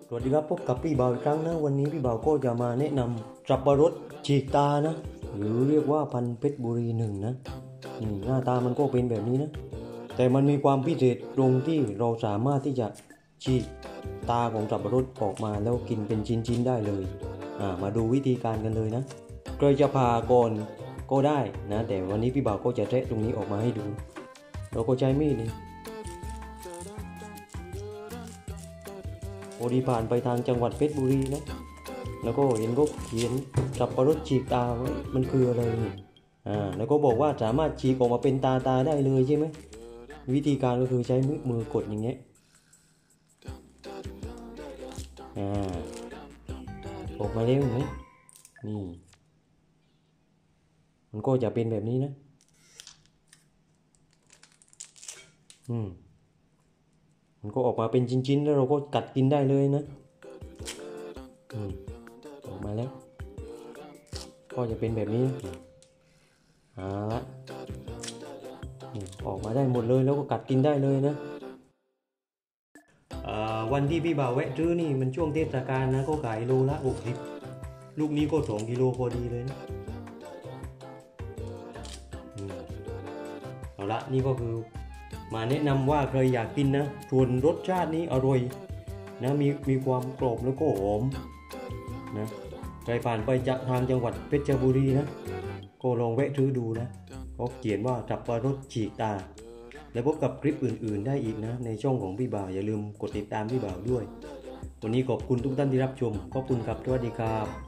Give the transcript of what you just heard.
สวัสดีครับพบกับพี่บ่าวอีกครั้งนะวันนี้พี่บ่าวก็จะมาแนะนำสับปะรดฉีกตานะหรือเรียกว่าพันธุ์เพชรบุรีหนึ่งนะนี่หน้าตามันก็เป็นแบบนี้นะแต่มันมีความพิเศษตรงที่เราสามารถที่จะฉีกตาของสับปะรดออกมาแล้วกินเป็นชิ้นๆได้เลยมาดูวิธีการกันเลยนะใครจะผ่าก่อนก็ได้นะแต่วันนี้พี่บ่าวก็จะแทะตรงนี้ออกมาให้ดูเราก็ใช้มีดนี่พอดีผ่านไปทางจังหวัดเพชรบุรีนะแล้วก็เห็นก็เขียนสับปะรดฉีกตาไว้มันคืออะไรนี่แล้วก็บอกว่าสามารถฉีกออกมาเป็นตาได้เลยใช่ไหมวิธีการก็คือใช้มือกดอย่างเงี้ยออกมาเร็วไหมนี่มันก็จะเป็นแบบนี้นะมันก็ออกมาเป็นชิ้นๆแล้วเราก็กัดกินได้เลยนะออกมาแล้วก็จะเป็นแบบนี้ละออกมาได้หมดเลยแล้วก็กัดกินได้เลยนะวันที่พี่บ่าวแวะซื้อนี่มันช่วงเทศกาลนะก็ขายโลละ60ลูกนี้ก็2 กิโลพอดีเลยนะเอาละนี่ก็คือมาแนะนำว่าใครอยากกินนะส่วนรสชาตินี้อร่อยนะมีความกรอบแล้วก็หอมนะใครผ่านไปจากทางจังหวัดเพชรบุรีนะก็ลองแวะซื้อดูนะเขาเขียนว่าสับปะรดฉีกตาแล้วพบกับคลิปอื่นๆได้อีกนะในช่องของพี่บ่าวอย่าลืมกดติดตามพี่บ่าวด้วยวันนี้ขอบคุณทุกท่านที่รับชมขอบคุณครับสวัสดีครับ